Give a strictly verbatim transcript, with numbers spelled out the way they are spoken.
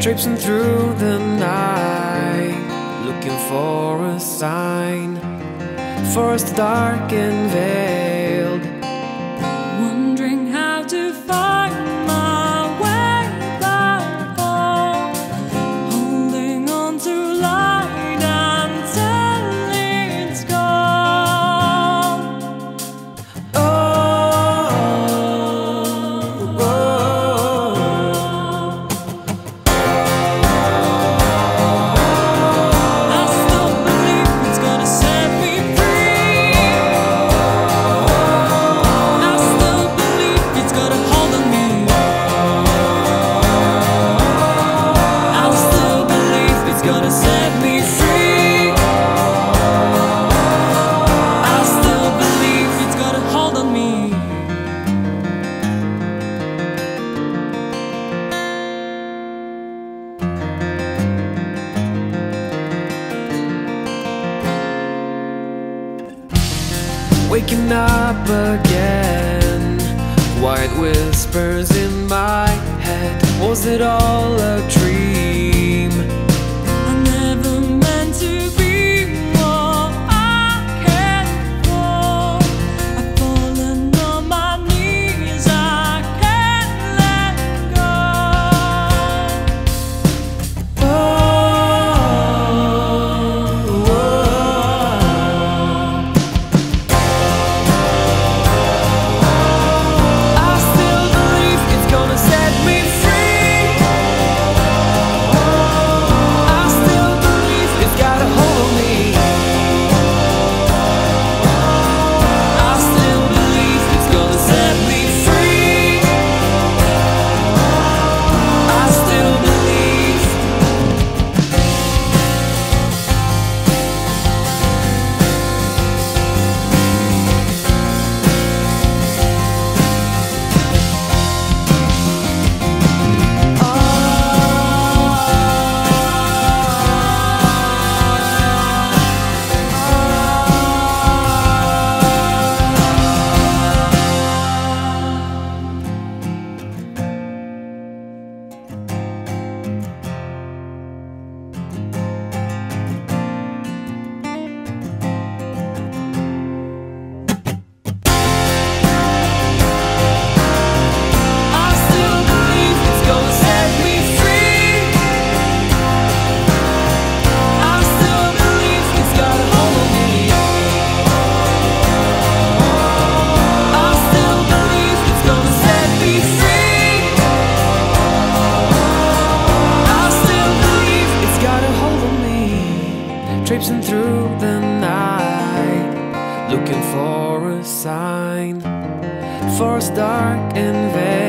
traipsing through the night, looking for a sign. Forest dark and veiled, wondering how to find my way back home, holding on to light until it's gone. Oh, oh, oh. I still believe it's gonna set me free. I still believe it's gonna hold on me. I still believe it's gonna set me free. I still believe it's gonna hold on me. Waking up again, quiet whispers in my head. Was it all a dream? I never meant to be what I can't fall. I've fallen on my knees, I can't let go. Oh, oh, I still believe it's gonna set me free. I still believe it's got a hold on me. I still believe it's gonna set me free. I still believe. I still believe it's gonna set me free. I still believe it's got a hold on me. I still believe it's gonna set me free. I still believe it's got a hold on me. Traipsing through the night, looking for a sign. Forest dark and veiled.